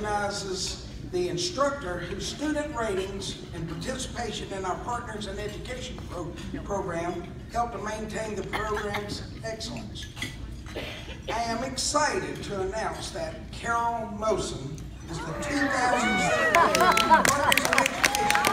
recognizes the instructor whose student ratings and participation in our Partners in Education program help to maintain the program's excellence. I am excited to announce that Carol Moson is the 2017 Partners in Education